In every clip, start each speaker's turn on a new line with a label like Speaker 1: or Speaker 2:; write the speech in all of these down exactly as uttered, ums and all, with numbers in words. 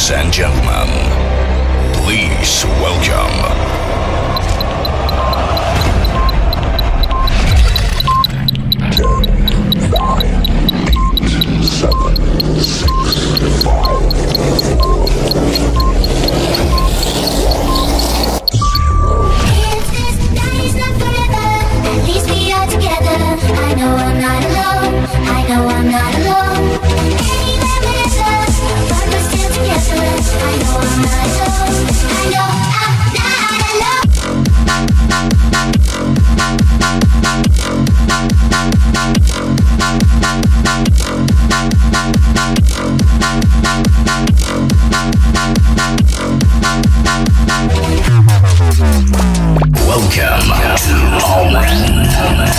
Speaker 1: Ladies and gentlemen, please welcome. ten, nine, eight, seven, six, five, four,
Speaker 2: At least we are together. I know I'm not alone. I know I'm not alone. Anywhere with us, but we're still together. I know I'm not alone. I know I'm not alone.
Speaker 1: Welcome to Omen.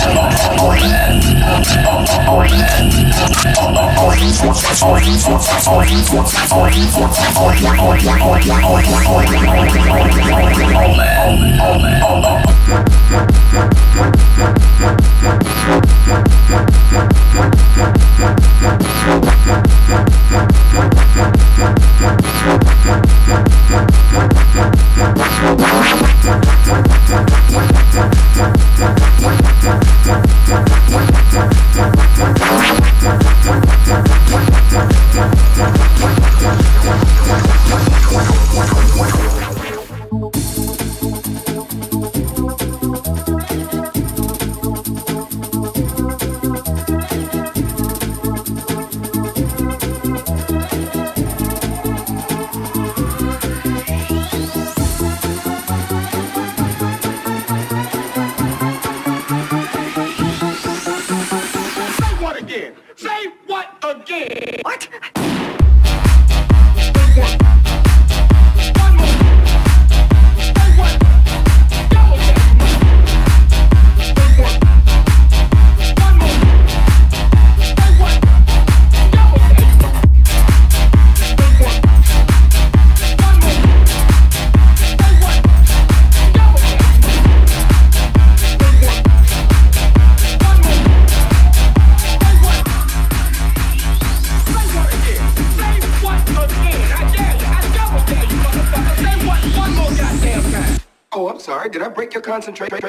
Speaker 3: Oh, I'm sorry. Did I break your concentration?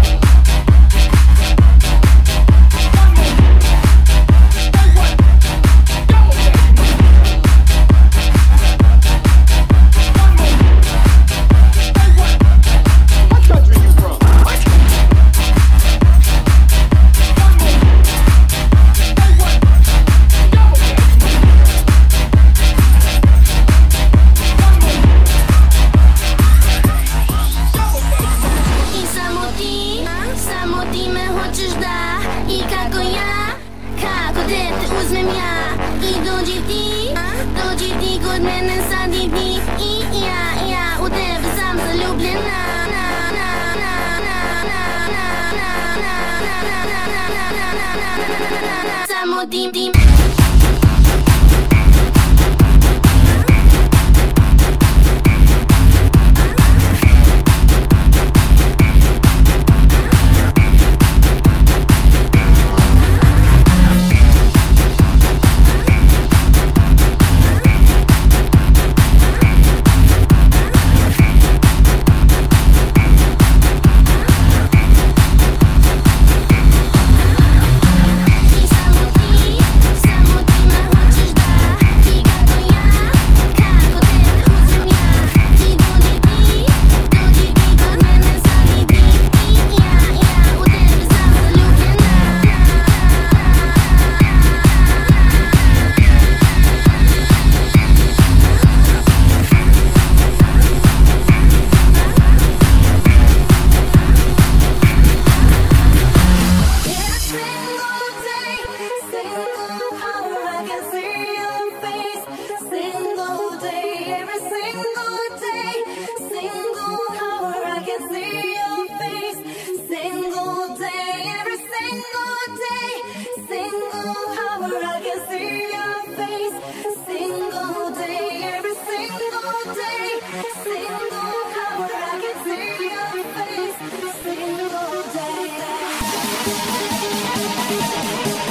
Speaker 2: Deep, deep.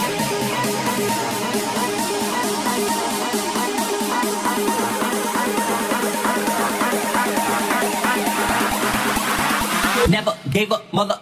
Speaker 4: I gave up, mother.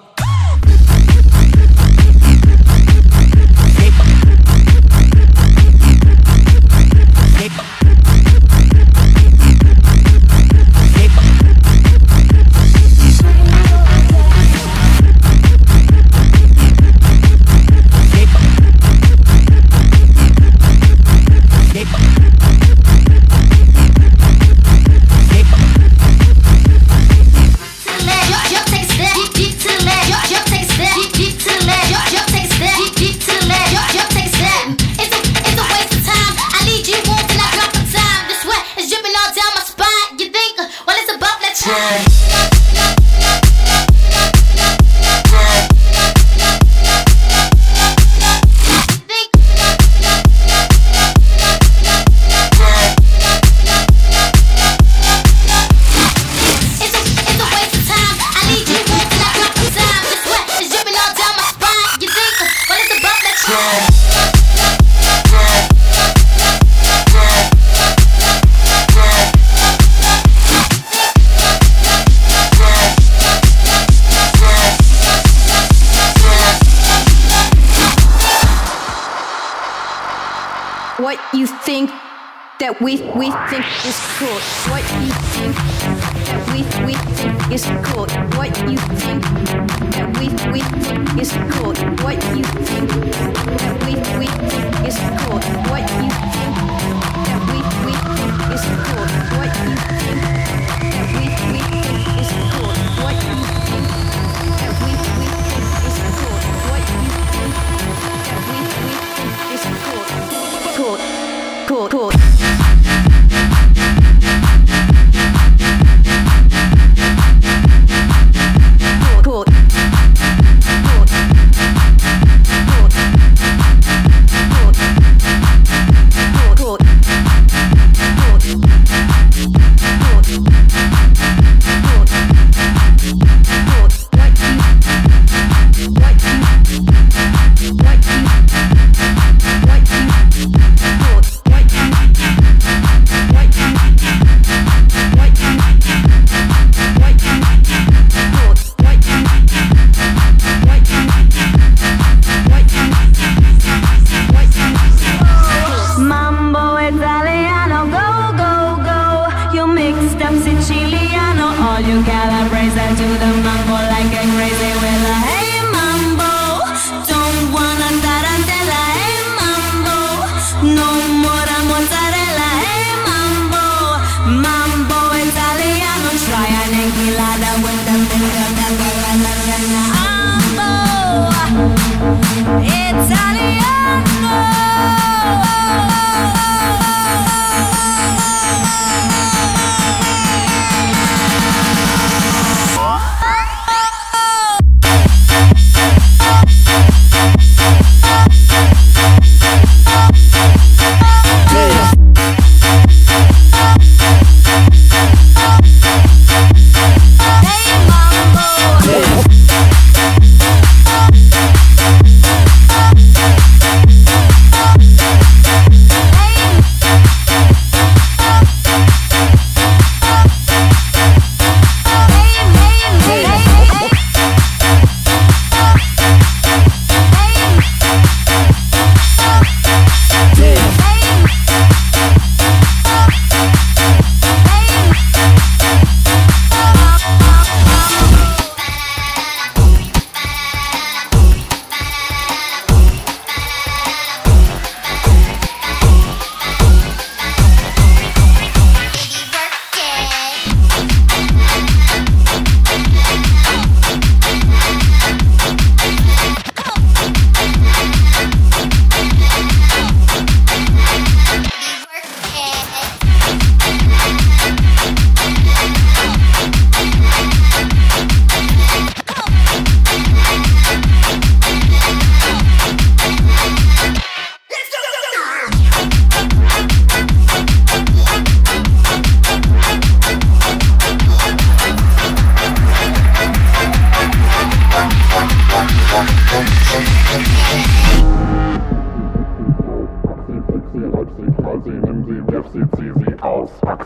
Speaker 5: What you think that we we think is cool. What you think that we we think is cool. What you think that we we think is cool. What you think that we we think is cool. What you think that we we think is cool. What you think that we we think is cool. What you think that we we think is cool. What you think that we we think is cool. Cool, cool, cool. Cool, cool, cool, cool.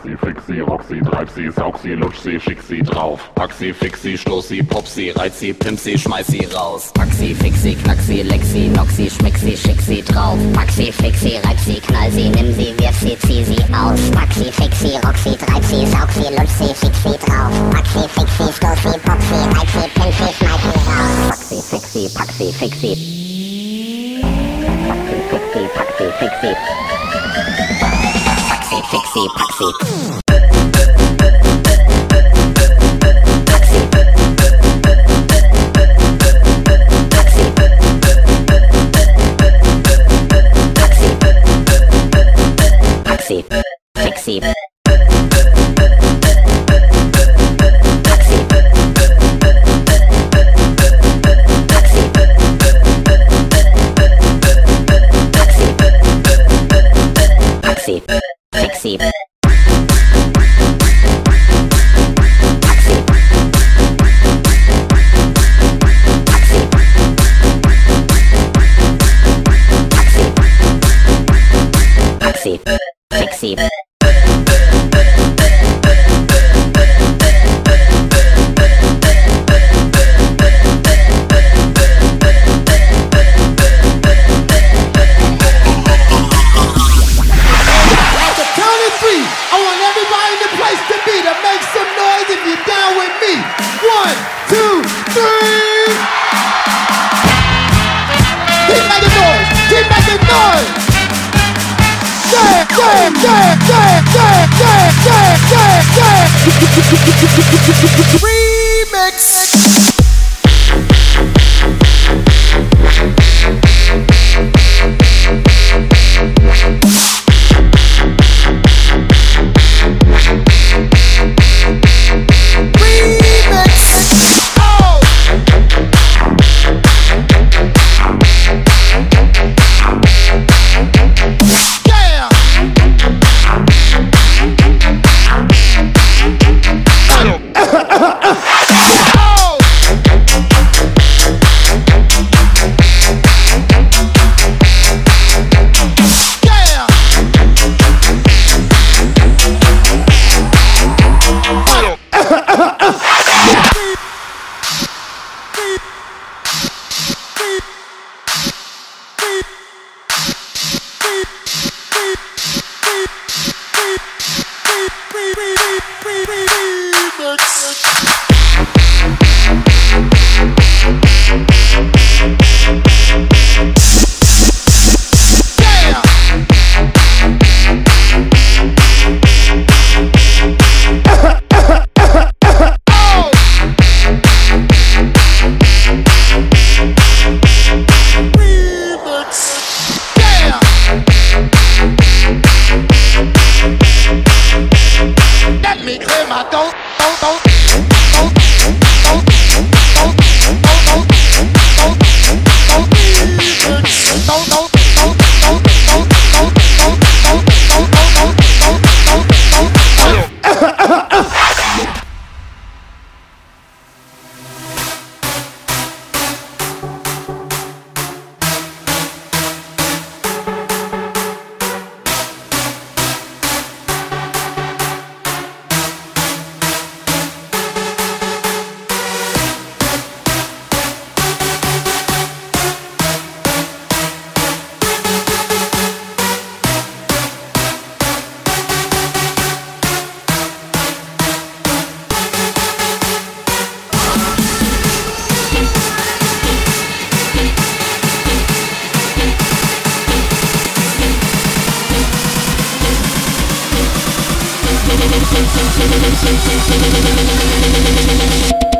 Speaker 1: sie, fix sie, rock sie, treib sie, saug sie, lutsch sie, schick sie drauf. Pack sie, fix sie, stoß sie, pop sie, reiz sie, pimp sie, schmeiß sie raus.
Speaker 4: Pack sie, fix sie, knack sie, leck sie, knock sie, schmick sie, schick sie drauf. Pack sie, fix sie, reib sie, knall sie, nimm sie, wirf sie, zieh sie aus. Pack sie, fix sie, rock sie, treib sie, saug sie, lutsch sie, schick sie drauf. Pack sie, fix sie, stoß sie, pop sie, reiz sie, pimp sie, schmeiß sie raus. Pack sie, fix sie, pack sie, fix sie. Pack sie, fix sie, pack sie, fix sie. Pack sie, fix sie, pack sie. Taxi, taxi, taxi, taxi, taxi. Taxi.
Speaker 2: Thank you.